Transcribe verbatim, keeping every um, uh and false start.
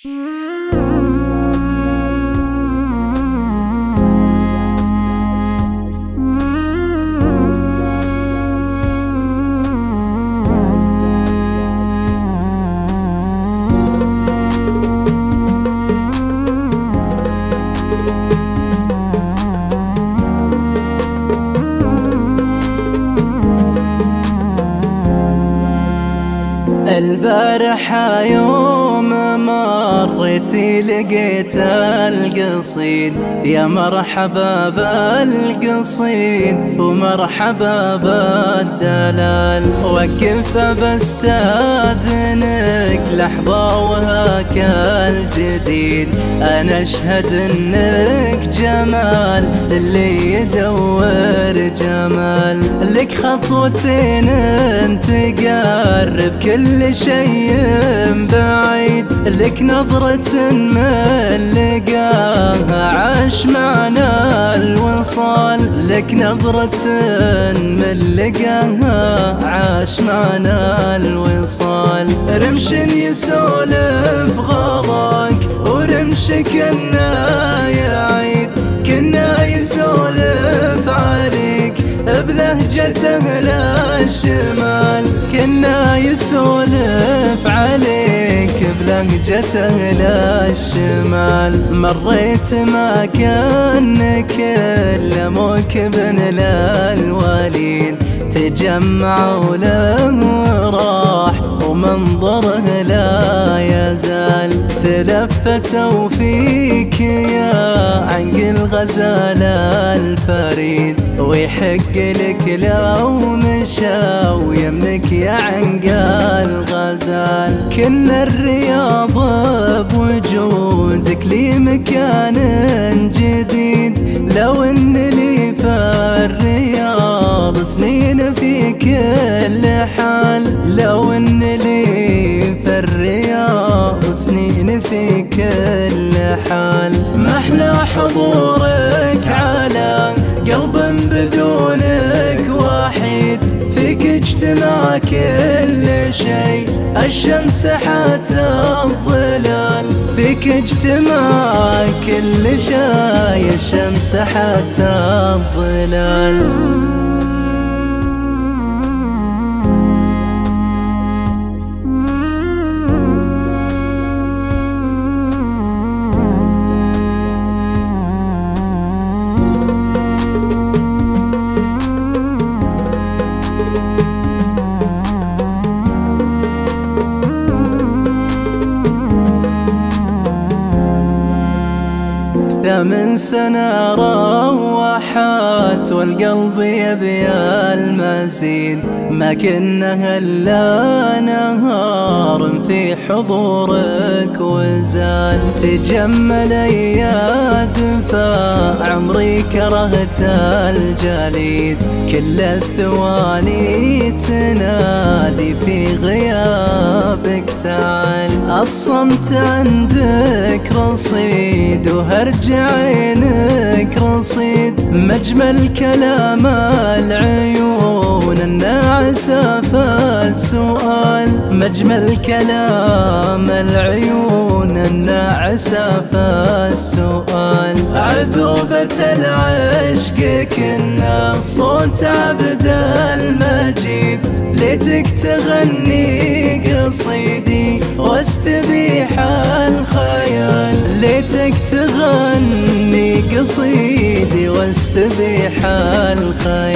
البارحة يوم مريتي لقيت القصيد، يا مرحبا بالقصيد ومرحبا بالدلال. وقف بستاذنك لحظة وهاك الجديد، أنا أشهد إنك جمال اللي يدور جمال. لك خطوتين انت قرب كل شيء بعيد، لك نظرة من لقاها عاش معنا الوصال. لك نظرة من لقاها عاش معنا الوصال. رمش يسولف غضاك ورمش كنا يعيد، كنا يسولف عليك بلهجة أهل الشمال. كنا يسولف عليك بلهجة أهل الشمال. مريت ما كان كلموك بن للوليد، تجمعوا له وراح ومنظره لا يزال. تلفتوا فيك يا عنق الغزال الفريد، ويحق لك لو مشى ويمك يا عنق الغزال. كنا الرياض بوجودك لي مكان جديد، لو ان لي في الرياض سنين في كل حال. لو ان لي في الرياض سنين في كل حال. محلى حضورك على قلب بدونك وحيد، فيك اجتماع كل شيء الشمس حتى الظلال. فيك اجتماع كل شيء الشمس حتى الظلال. ثمن سنة روحت والقلب يبي المزيد، ما كنا إلا نهار في حضورك وزال. تجمل يا دفاع عمري كرهت الجليد، كل الثواني تنادي في غيابك تعال. الصمت عندك رصيد وهرج عينك رصيد، مجمل كلام العيون الناعسة فالسؤال. مجمل كلام العيون الناعسة فالسؤال. عذوبة العشق كنا صوت عبد المجيد، ليتك تغني قصيدي واستبيح الخيال. ليتك تغني قصيدي واستبيح الخيال.